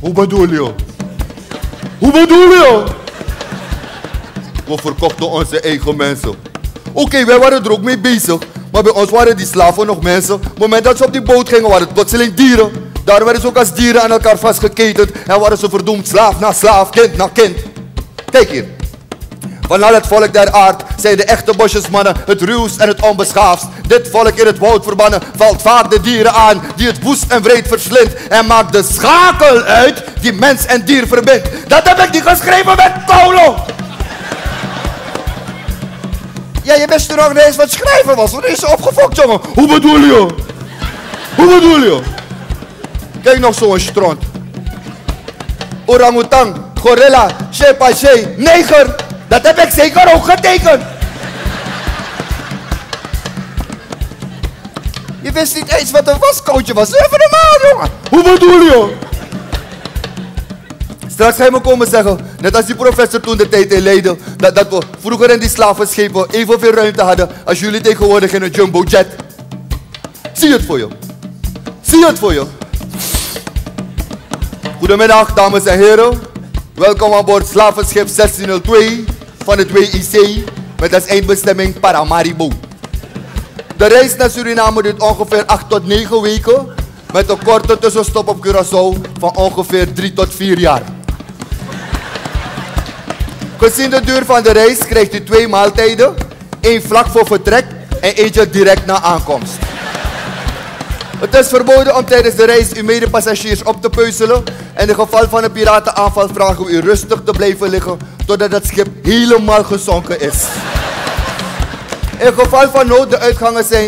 Hoe bedoel je? Hoe bedoel je? We verkochten onze eigen mensen. Oké, wij waren er ook mee bezig. Maar bij ons waren die slaven nog mensen. Op het moment dat ze op die boot gingen, waren het plotseling dieren. Daar werden ze ook als dieren aan elkaar vastgeketend. En waren ze verdoemd slaaf na slaaf, kind na kind. Kijk hier. Van al het volk der aard zijn de echte bosjesmannen het ruwst en het onbeschaafst. Dit volk in het woud verbannen valt vaak de dieren aan die het woest en wreed verslindt. En maakt de schakel uit die mens en dier verbindt. Dat heb ik niet geschreven met Paulo. Ja, je wist er nog niet eens wat schrijven was. Wat is ze opgefokt, jongen? Hoe bedoel je? Hoe bedoel je? Kijk nog zo'n stront. Orang-oetang, gorilla, chimpanzee, neger. Dat heb ik zeker ook getekend. Je wist niet eens wat een waskootje was. Even normaal, jongen. Hoe bedoel je? Straks ga je me komen zeggen, net als die professor toen de tijd in Leiden, dat we vroeger in die slavenschepen evenveel ruimte hadden als jullie tegenwoordig in een jumbojet. Zie het voor je. Zie het voor je. Goedemiddag, dames en heren. Welkom aan boord slavenschip 1602 van het WIC met als eindbestemming Paramaribo. De reis naar Suriname duurt ongeveer 8 tot 9 weken met een korte tussenstop op Curaçao van ongeveer 3 tot 4 jaar. Gezien de duur van de reis krijgt u 2 maaltijden, 1 vlak voor vertrek en eentje direct na aankomst. Het is verboden om tijdens de reis uw medepassagiers op te peuzelen. In het geval van een piratenaanval vragen we u rustig te blijven liggen totdat het schip helemaal gezonken is. In geval van nood de uitgangen zijn...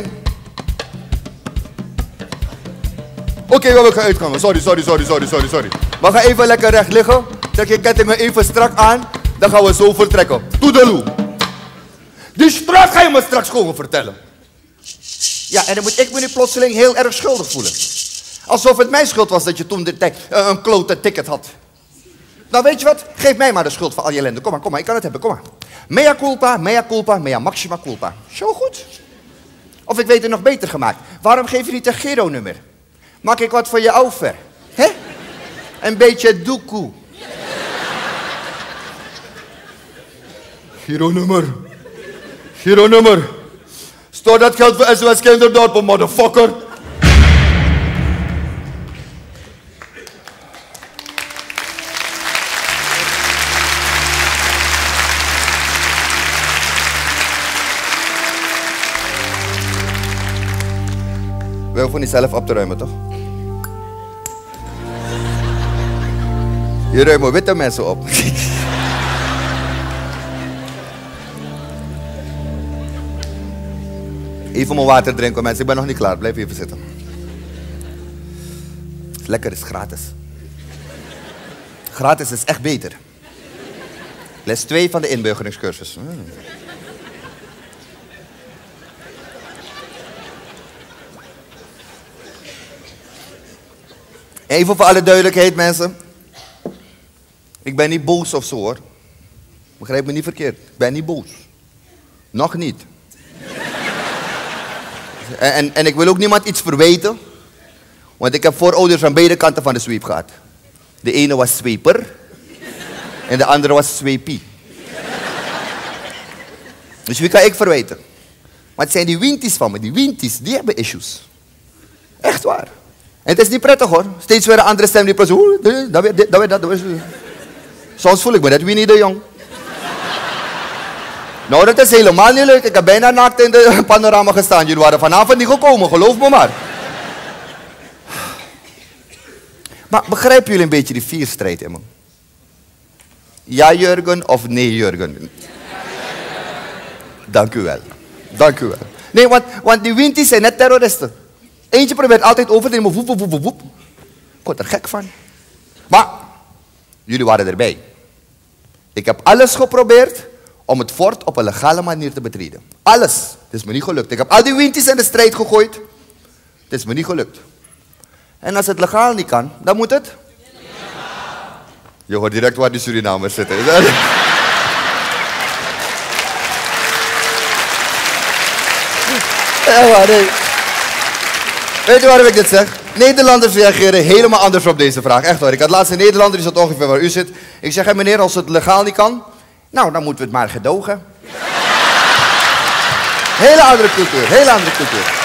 Oké, we hebben geen uitgangen. Sorry. We gaan even lekker recht liggen. Trek je kettingen even strak aan. Dan gaan we zo vertrekken. Toedeloe. Die straf ga je me straks gewoon vertellen. Ja, en dan moet ik me nu plotseling heel erg schuldig voelen. Alsof het mijn schuld was dat je toen een klote ticket had. Nou, weet je wat? Geef mij maar de schuld van al je ellende. Kom maar, ik kan het hebben, kom maar. Mea culpa, mea maxima culpa. Zo goed. Of ik weet het nog beter gemaakt. Waarom geef je niet een Giro-nummer? Maak ik wat voor je over? Hè? Een beetje doekoe. Giro-nummer. Stoor dat geld voor SOS Kinderdorpen, motherfucker. We hoeven niet zelf op te ruimen, toch? Hier ruimen witte mensen op. Even mijn water drinken, mensen. Ik ben nog niet klaar. Blijf even zitten. Lekker, is gratis. Gratis is echt beter. Les 2 van de inburgeringscursus. Even voor alle duidelijkheid, mensen. Ik ben niet boos of zo, hoor. Begrijp me niet verkeerd. Ik ben niet boos. Nog niet. En ik wil ook niemand iets verwijten. Want ik heb voorouders aan beide kanten van de zweep gehad. De ene was zweeper. En de andere was zweepie. Dus wie kan ik verwijten? Maar het zijn die winties van me. Die winties, die hebben issues. Echt waar. En het is niet prettig, hoor. Steeds weer een andere stem die praat. Dat weer. Soms voel ik me net Winnie de Jong. Nou, dat is helemaal niet leuk. Ik heb bijna naakt in de panorama gestaan. Jullie waren vanavond niet gekomen, geloof me maar. Maar begrijpen jullie een beetje die vierstrijd in me? Ja, Jurgen of nee, Jurgen? Dank u wel. Nee, want die winties zijn net terroristen. Eentje probeert altijd over te nemen. Woep. Ik word er gek van. Maar, jullie waren erbij. Ik heb alles geprobeerd om het fort op een legale manier te betreden. Alles. Het is me niet gelukt. Ik heb al die winties in de strijd gegooid. Het is me niet gelukt. En als het legaal niet kan, dan moet het? Illegaal. Je hoort direct waar die Surinamers zitten. Ja, maar nee. Weet je waarom ik dit zeg? Nederlanders reageren helemaal anders op deze vraag. Echt hoor. Ik had laatst een Nederlander, die zat ongeveer waar u zit. Ik zeg, meneer, als het legaal niet kan, nou, dan moeten we het maar gedogen. Hele andere cultuur, hele andere cultuur.